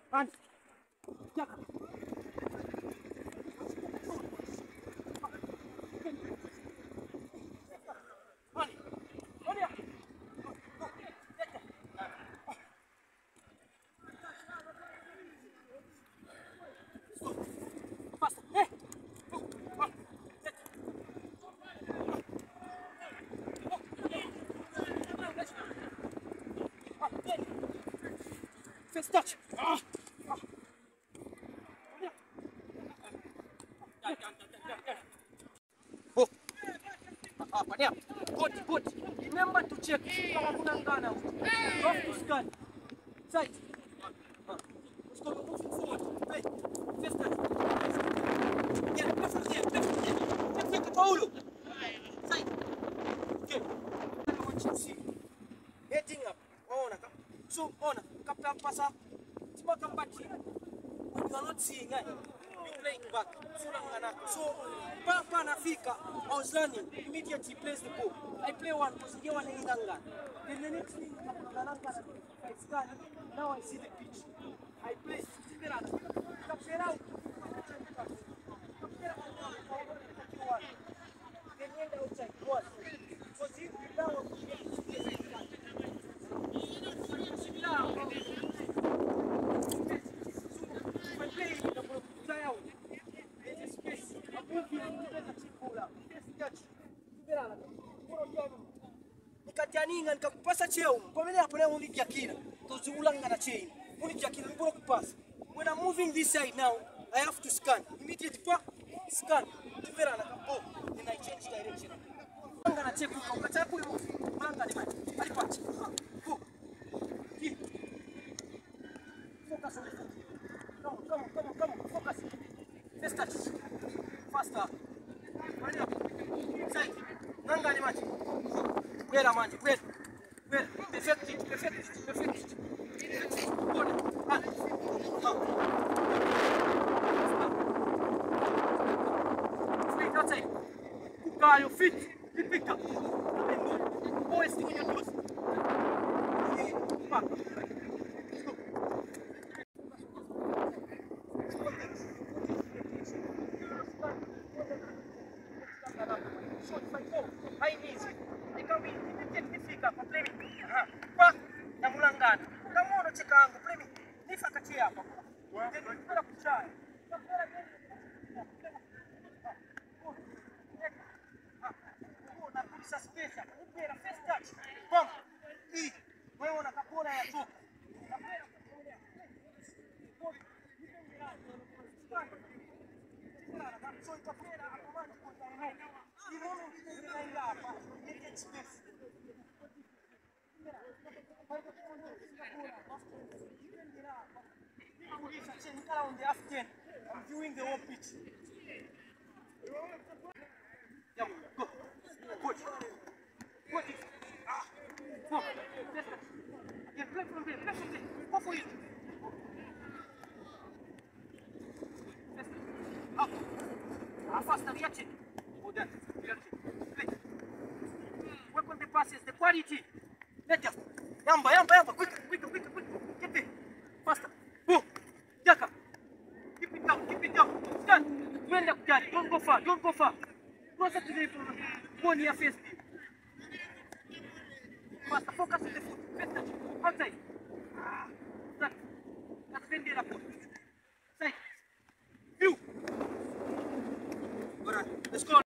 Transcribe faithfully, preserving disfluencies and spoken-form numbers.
And Jack. Money. Money. Faster. Hey. One. First touch. Ah. Oh. Ah, padea. Good, good. Remember to check kama kuna ngana huko. Don't to scan. Side. Let's go moving forward. Play. First touch. Yeah, pass it there. Pass it there. Check check Paulo. Side. Okay. I want you to see. Heading up. Ona ka. So ona. Kapta pasa. Cuma kambati. When you are not seeing it, you playing back. So, Papa Nafika, I was learning, immediately plays the ball. I play one because he one in Nanga. Then the next thing, I scan. Now I see the pitch. I play. Capture out. Then end outside. What? Because he now nikatianinga nikakupasa cheo pamela hapo leo unitia kila tozulanga na chain unitia kila mbona kupasa. When I'm moving this side now I have to scan immediately pa scan tuvera na kapo then I change direction anga na check kwa kacha hapo anga ni maji alipacha go focus on the foot. Come on, come on, come on, come on, focus. Let's touch. Faster. Hurry up. Side. Nanga ni maji. Where am I? Where? Where? Perfect it, perfect it, perfect it. Good. And up. Straight outside. Kuka your feet. Keep it up. Always stick in your toes. Back. Let's go. High knees. I come in, immediately fika kwa play me. Aha. Kwa na mulangana. Kama uno cheka yangu play me. Nifa kati hapa. Then bila kuchaya. Na kulisa space. Upera first touch. Bom. E wewe unakapona ya toka. So itapera akomani kwa tarehe. Ni moment ndio hapa. Get space. On the half ten, I'm viewing the whole pitch. Yeah, go. Good. Good. Ah. No. Yeah, play from there. Play from there. Go for it. Up. Ah, faster reaction. Hold that. Reaction. Play. Work on the passes, the quality. Let just. Yamba, yamba, yamba. Quick, quick, quick, quick. Get there. Faster. Go. Jaka. Keep it down, keep it down. Stand. Don't go far, don't go far. Closer to the go near face. Faster, focus on the foot. First touch. Outside. That. That's been there. Side. View. Alright, let's go.